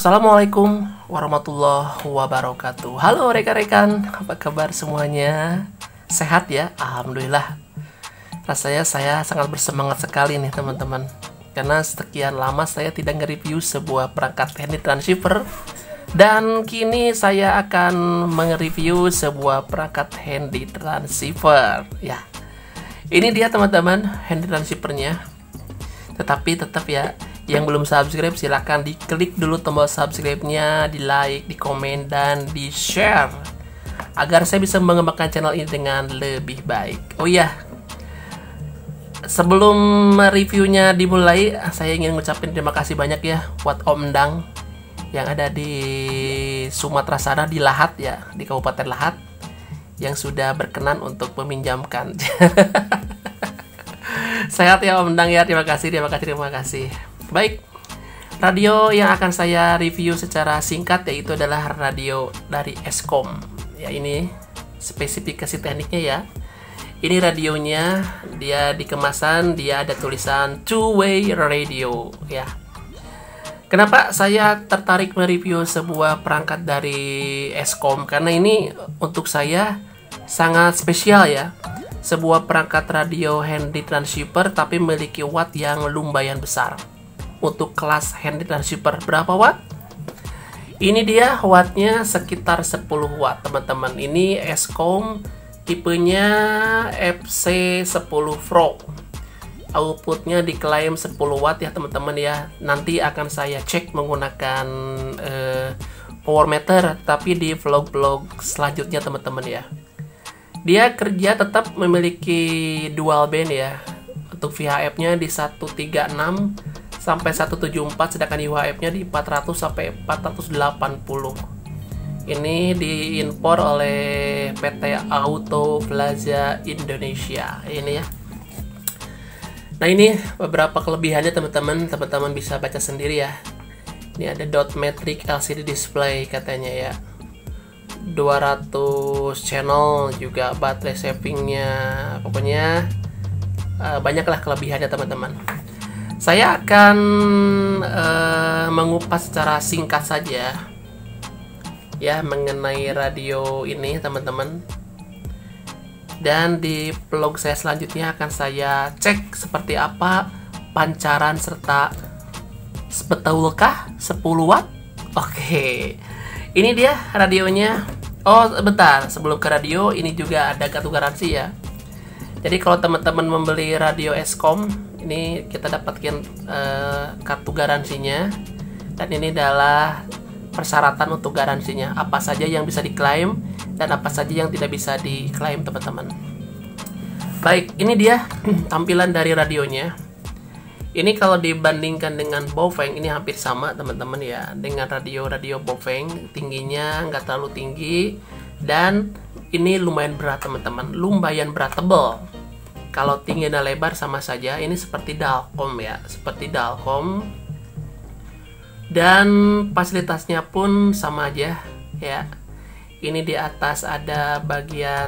Assalamualaikum warahmatullahi wabarakatuh. Halo rekan-rekan, apa kabar semuanya? Sehat ya? Alhamdulillah. Rasanya saya sangat bersemangat sekali nih teman-teman, karena sekian lama saya tidak nge-review sebuah perangkat handy transceiver. Dan kini saya akan nge-review sebuah perangkat handy transceiver. Ya, ini dia teman-teman handy transceivernya. Tetapi tetap ya, yang belum subscribe silahkan diklik dulu tombol subscribe-nya, di like, di komen, dan di share agar saya bisa mengembangkan channel ini dengan lebih baik. Oh iya, sebelum reviewnya dimulai, saya ingin mengucapkan terima kasih banyak ya buat Om Dang yang ada di Sumatera sana, di Lahat ya, di Kabupaten Lahat, yang sudah berkenan untuk meminjamkan. Sehat ya Om Dang ya, terima kasih. Baik, radio yang akan saya review secara singkat yaitu adalah radio dari Eskom. Ya, ini spesifikasi tekniknya ya. Ini radionya, dia di kemasan dia ada tulisan two-way radio ya. Kenapa saya tertarik mereview sebuah perangkat dari Eskom? Karena ini untuk saya sangat spesial ya. Sebuah perangkat radio handy transceiver tapi memiliki watt yang lumayan besar. Untuk kelas handy transceiver berapa watt? Ini dia wattnya sekitar 10 watt teman-teman. Ini Eskom tipenya FC10 Pro. Outputnya diklaim 10 watt ya teman-teman ya. Nanti akan saya cek menggunakan power meter, tapi di vlog-vlog selanjutnya teman-teman ya. Dia kerja tetap memiliki dual band ya. Untuk VHF-nya di 136 sampai 174, sedangkan UHF-nya di 400 sampai 480. Ini diimpor oleh PT Auto Plaza Indonesia. Ini ya. Nah, ini beberapa kelebihannya teman-teman. Teman-teman bisa baca sendiri ya. Ini ada dot matrix LCD display katanya ya. 200 channel, juga baterai savingnya. Pokoknya banyaklah kelebihannya teman-teman. Saya akan mengupas secara singkat saja ya mengenai radio ini teman-teman. Dan di vlog saya selanjutnya akan saya cek seperti apa pancaran serta betulkah 10 watt. Oke. Ini dia radionya. Oh, bentar, sebelum ke radio ini juga ada kartu garansi ya. Jadi kalau teman-teman membeli radio Eskom, ini kita dapatkan kartu garansinya. Dan ini adalah persyaratan untuk garansinya. Apa saja yang bisa diklaim dan apa saja yang tidak bisa diklaim teman-teman. Baik, ini dia tampilan dari radionya. Ini kalau dibandingkan dengan Baofeng, ini hampir sama teman-teman ya. Dengan radio-radio Baofeng, tingginya nggak terlalu tinggi. Dan ini lumayan berat teman-teman. Lumayan berat, tebal. Kalau tinggi dan lebar sama saja. Ini seperti Dalcom ya. Seperti Dalcom. Dan fasilitasnya pun sama aja ya. Ini di atas ada bagian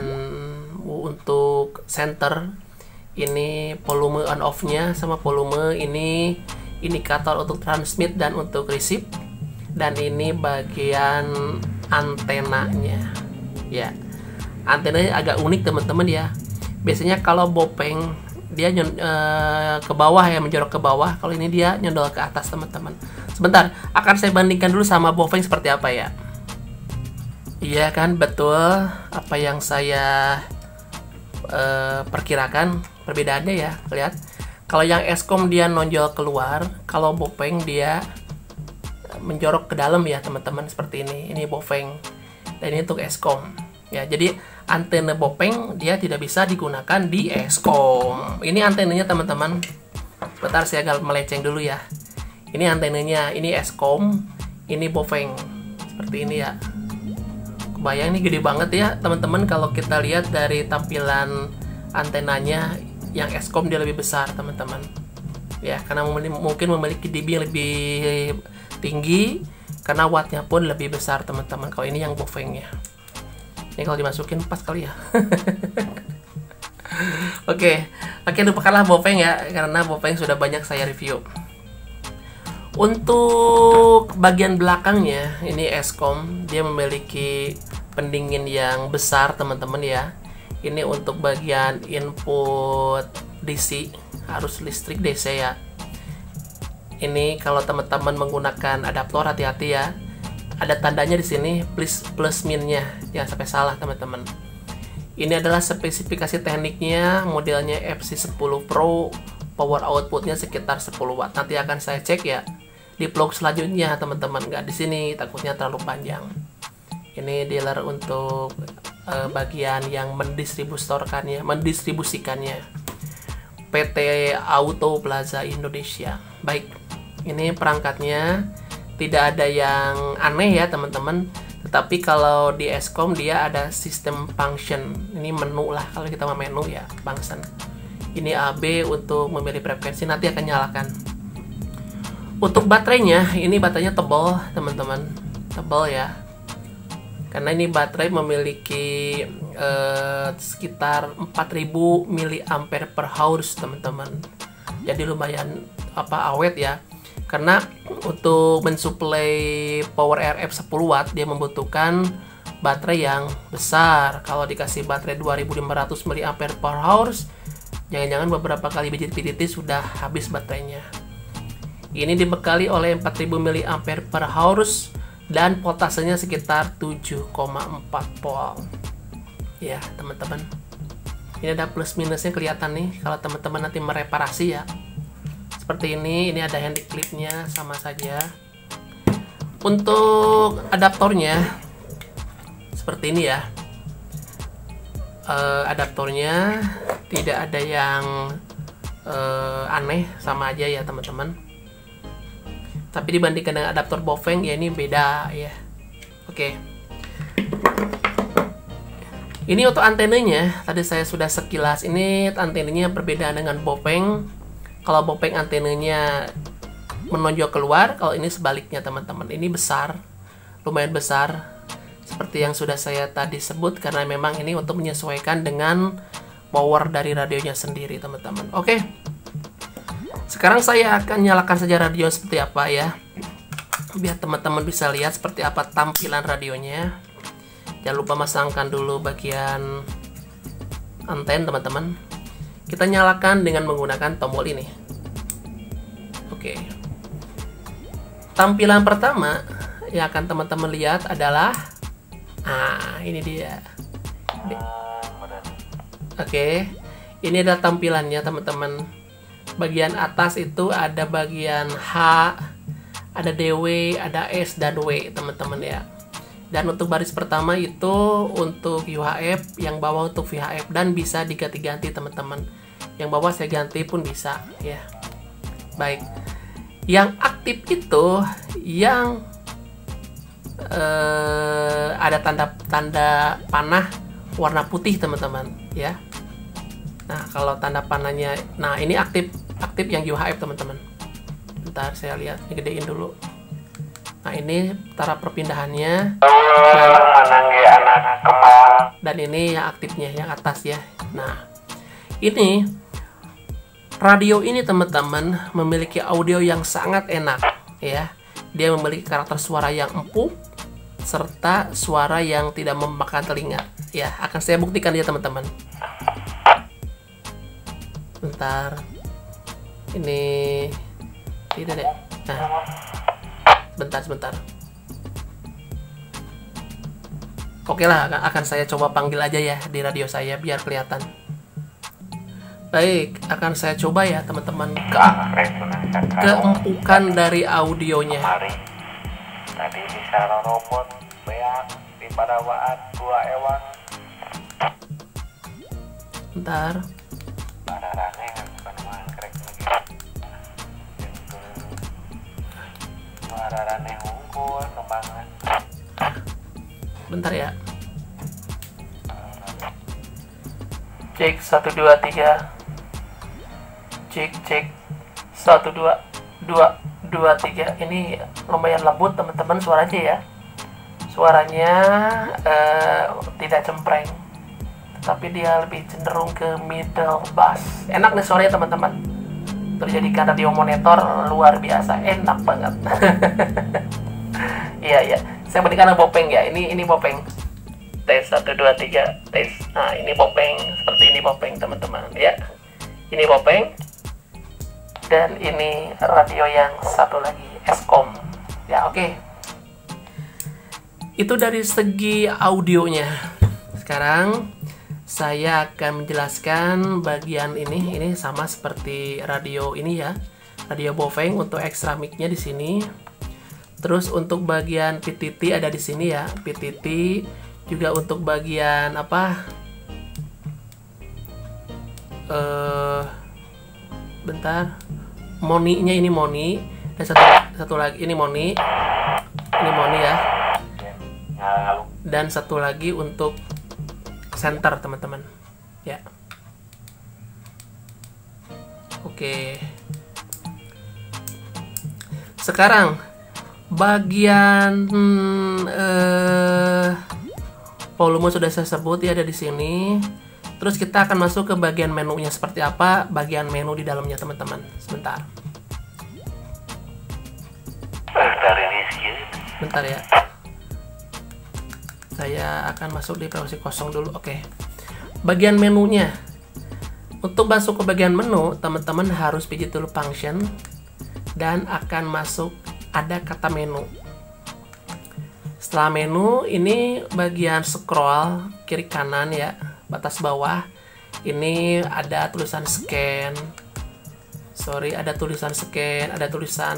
untuk center. Ini volume on off-nya sama volume. Ini indikator untuk transmit dan untuk receive. Dan ini bagian antenanya ya. Antenanya agak unik teman-teman ya. Biasanya kalau Baofeng dia ke bawah ya, menjorok ke bawah. Kalau ini dia nyondol ke atas teman-teman. Sebentar, akan saya bandingkan dulu sama Baofeng seperti apa ya. Iya kan, betul apa yang saya perkirakan. Perbedaannya ya, lihat. Kalau yang Eskom dia nonjol keluar, kalau Baofeng dia menjorok ke dalam ya teman-teman, seperti ini. Ini Baofeng dan ini untuk Eskom ya. Jadi antena Baofeng dia tidak bisa digunakan di Eskom. Ini antenanya teman-teman. Bentar, saya agak melenceng dulu ya. Ini antenanya, ini Eskom, ini Baofeng. Seperti ini ya. Kebayang ini gede banget ya teman-teman. Kalau kita lihat dari tampilan antenanya, yang Eskom dia lebih besar teman-teman ya, karena mungkin memiliki dB yang lebih tinggi, karena wattnya pun lebih besar teman-teman. Kalau ini yang Baofeng ya, ini kalau dimasukin pas kali ya. Oke, lupakanlah Baofeng ya, karena Baofeng sudah banyak saya review. Untuk bagian belakangnya ini Eskom, dia memiliki pendingin yang besar teman-teman ya. Ini untuk bagian input DC, harus listrik DC ya. Ini kalau teman-teman menggunakan adaptor hati-hati ya. Ada tandanya di sini plus minnya, jangan sampai salah teman-teman. Ini adalah spesifikasi tekniknya, modelnya FC10 Pro, power outputnya sekitar 10 watt. Nanti akan saya cek ya di vlog selanjutnya teman-teman, nggak di sini takutnya terlalu panjang. Ini dealer untuk bagian yang mendistribusikannya, PT Auto Plaza Indonesia. Baik, ini perangkatnya tidak ada yang aneh ya teman-teman. Tetapi kalau di Eskom dia ada sistem function. Ini menu lah, kalau kita mau menu ya function. Ini AB untuk memilih frekuensi, nanti akan nyalakan. Untuk baterainya, ini baterainya tebal teman-teman, tebal ya. Karena ini baterai memiliki sekitar 4000 mAh teman-teman. Jadi lumayan awet ya. Karena untuk mensuplai power RF 10 watt dia membutuhkan baterai yang besar. Kalau dikasih baterai 2500 mAh, jangan-jangan beberapa kali pijit-pijit sudah habis baterainya. Ini dibekali oleh 4000 mAh dan voltasenya sekitar 7,4 volt. Ya, teman-teman. Ini ada plus minusnya kelihatan nih kalau teman-teman nanti mereparasi ya. Seperti ini ada handy clipnya sama saja. Untuk adaptornya seperti ini ya. Adaptornya tidak ada yang aneh, sama aja ya teman-teman. Tapi dibandingkan dengan adaptor Baofeng ya ini beda ya. Oke. Ini untuk antenanya, tadi saya sudah sekilas. Ini antenanya berbeda dengan Baofeng. Kalau Baofeng antenanya menonjol keluar, kalau ini sebaliknya teman-teman. Ini besar, lumayan besar, seperti yang sudah saya tadi sebut, karena memang ini untuk menyesuaikan dengan power dari radionya sendiri teman-teman. Oke, sekarang saya akan nyalakan saja radio seperti apa ya, biar teman-teman bisa lihat seperti apa tampilan radionya. Jangan lupa masangkan dulu bagian anten teman-teman. Kita nyalakan dengan menggunakan tombol ini. Oke. Tampilan pertama yang akan teman-teman lihat adalah ini dia. Oke. Ini adalah tampilannya teman-teman. Bagian atas itu ada bagian H, ada DW, ada S dan W teman-teman ya. Dan untuk baris pertama itu untuk UHF, yang bawah untuk VHF, dan bisa diganti-ganti teman-teman. Yang bawah saya ganti pun bisa ya. Baik. Yang aktif itu yang ada tanda panah warna putih teman-teman ya. Nah, kalau tanda panahnya, nah ini aktif yang UHF teman-teman. Bentar saya lihat, ini gedein dulu. Nah, ini cara perpindahannya. Dan ini yang aktifnya, yang atas ya. Nah, ini radio ini teman-teman memiliki audio yang sangat enak ya. Dia memiliki karakter suara yang empuk serta suara yang tidak memakan telinga. Ya, akan saya buktikan ya teman-teman. Bentar. Ini tidak deh. Nah. Sebentar. Oke lah, akan saya coba panggil aja ya di radio saya biar kelihatan. Baik, akan saya coba ya teman-teman keempukan dari audionya. Tadi bisa robot beak di padawaan dua ewang. Bentar. Bararane bukan mangkrek lagi. Bararane unggul kembangan. Bentar ya. Cek 1 2 3. Cek 1 2 3. Ini lumayan lembut teman-teman suaranya ya. Suaranya tidak cempreng, tapi dia lebih cenderung ke middle bass. Enak nih suaranya teman-teman. untuk dijadikan radio monitor luar biasa enak banget. Iya, saya berikan bopeng ya, ini bopeng. Tes 1 2 3 tes. Nah, ini bopeng, seperti ini bopeng teman-teman ya. Ini bopeng. Dan ini radio yang satu lagi, Eskom. Ya, oke. Itu dari segi audionya. Sekarang saya akan menjelaskan bagian ini sama seperti radio ini ya. Radio bopeng untuk extra mic-nya di sini. Terus untuk bagian PTT ada di sini ya, PTT. Juga untuk bagian apa? Bentar. Moninya ini moni, dan satu lagi ini moni. Ini moni ya. Dan satu lagi untuk center teman-teman. Ya. Oke. Sekarang bagian volume sudah saya sebut ya, ada di sini. Terus kita akan masuk ke bagian menunya seperti apa, bagian menu di dalamnya teman-teman. Sebentar. Bentar ya. Saya akan masuk di browser kosong dulu. Oke. Bagian menunya. Untuk masuk ke bagian menu, teman-teman harus pijit dulu function dan akan masuk ada kata menu. Setelah menu, ini bagian scroll kiri kanan ya, batas bawah. Ini ada tulisan scan. Ada tulisan scan, ada tulisan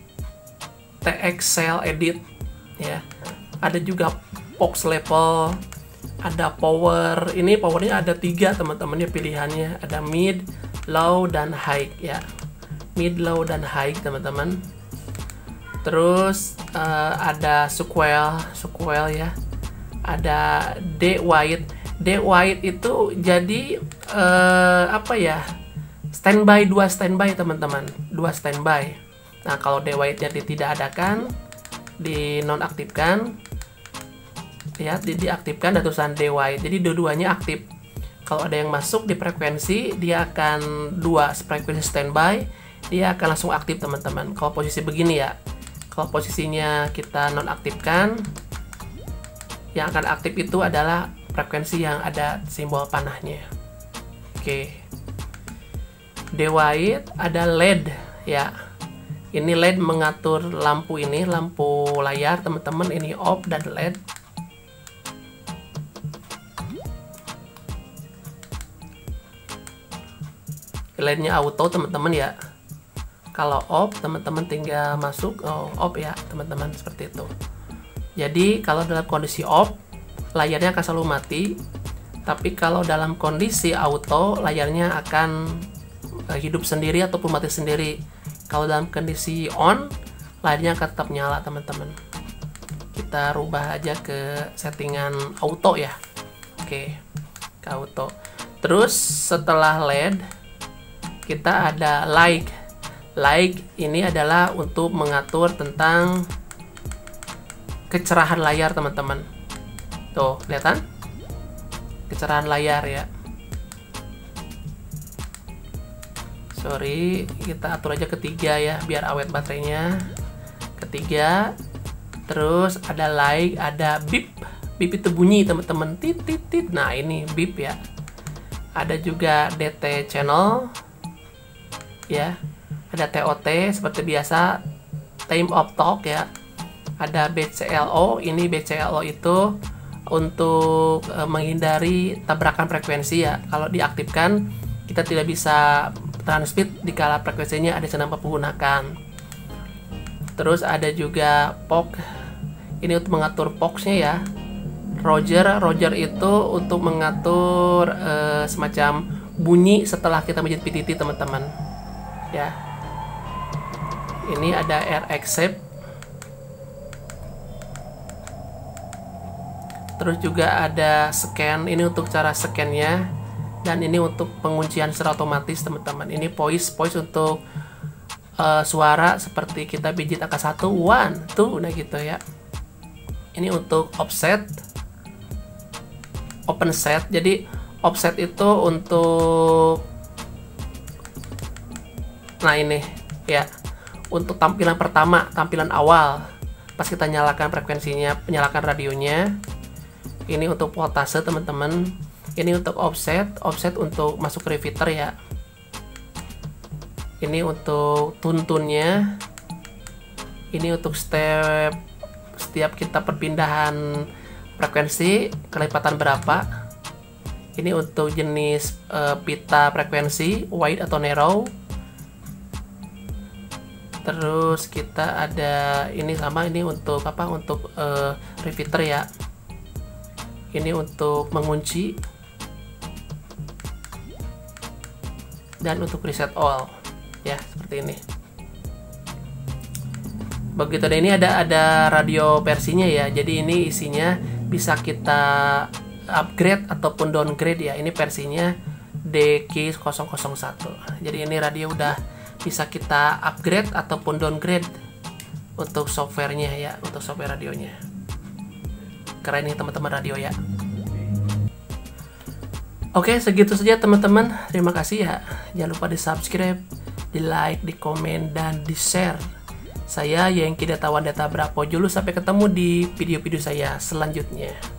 TXL edit ya. Ada juga box level, ada power. Ini powernya ada 3 teman-teman ya pilihannya. Ada mid, low, dan high ya. Mid, low, dan high teman-teman. Terus ada sequel ya. Ada D wide itu jadi apa ya? Standby 2 standby teman-teman. 2 standby. Nah, kalau D wide-nya tidak adakan, dinonaktifkan. Ya, diaktifkan ada tulisan D wide. Jadi dua-duanya aktif. Kalau ada yang masuk di frekuensi, dia akan 2 frekuensi standby, dia akan langsung aktif teman-teman. Kalau posisi begini ya. Kalau posisinya kita nonaktifkan, yang akan aktif itu adalah frekuensi yang ada simbol panahnya. Oke. D wide ada LED ya. Ini LED mengatur lampu ini, lampu layar teman-teman, ini off dan LED. LED-nya auto teman-teman ya. Kalau off, teman-teman tinggal masuk off ya teman-teman, seperti itu. Jadi kalau dalam kondisi off, layarnya akan selalu mati. Tapi kalau dalam kondisi auto, layarnya akan hidup sendiri ataupun mati sendiri. Kalau dalam kondisi on, layarnya akan tetap nyala teman-teman. Kita rubah aja ke settingan auto ya. Oke, ke auto. Terus setelah LED, kita ada light. Light ini adalah untuk mengatur tentang kecerahan layar teman-teman. Tuh, kelihatan? Kecerahan layar ya. Sorry, kita atur aja ketiga ya, biar awet baterainya. Ketiga. Terus ada light, ada beep. Beep itu bunyi teman-teman, tit tit tit. Nah, ini beep ya. Ada juga DT channel. Ya. Ada TOT seperti biasa, time of talk ya. Ada BCLO, ini BCLO itu untuk menghindari tabrakan frekuensi ya. Kalau diaktifkan, kita tidak bisa transmit dikala frekuensinya ada sedang menggunakan. Terus ada juga POC, ini untuk mengatur POX-nya ya. Roger itu untuk mengatur semacam bunyi setelah kita menjadi PTT teman-teman ya. Ini ada air accept. Terus juga ada scan, ini untuk cara scan-nya. Dan ini untuk penguncian secara otomatis teman-teman. Ini voice untuk suara seperti kita pijit angka 1, 1, 2, nah gitu ya. Ini untuk offset, open set. Jadi offset itu untuk Nah ini ya, untuk tampilan pertama, tampilan awal, pas kita nyalakan frekuensinya, nyalakan radionya. Ini untuk voltase teman-teman. Ini untuk offset untuk masuk ke repeater ya. Ini untuk tuntunnya. Ini untuk setiap kita perpindahan frekuensi, kelipatan berapa. Ini untuk jenis pita frekuensi, wide atau narrow. Terus kita ada ini sama, ini untuk apa? Untuk repeater ya. Ini untuk mengunci dan untuk reset all ya, seperti ini. Begitu, dan ini ada radio versinya ya. Jadi ini isinya bisa kita upgrade ataupun downgrade ya. Ini versinya DQ001. Jadi ini radio udah bisa kita upgrade ataupun downgrade untuk softwarenya ya, untuk software radionya. Keren nih teman-teman radio ya. Oke, segitu saja teman-teman. Terima kasih ya. Jangan lupa di subscribe, di like, di komen, dan di share. Saya Yengki Datawan Data Brapojulu. Sampai ketemu di video-video saya selanjutnya.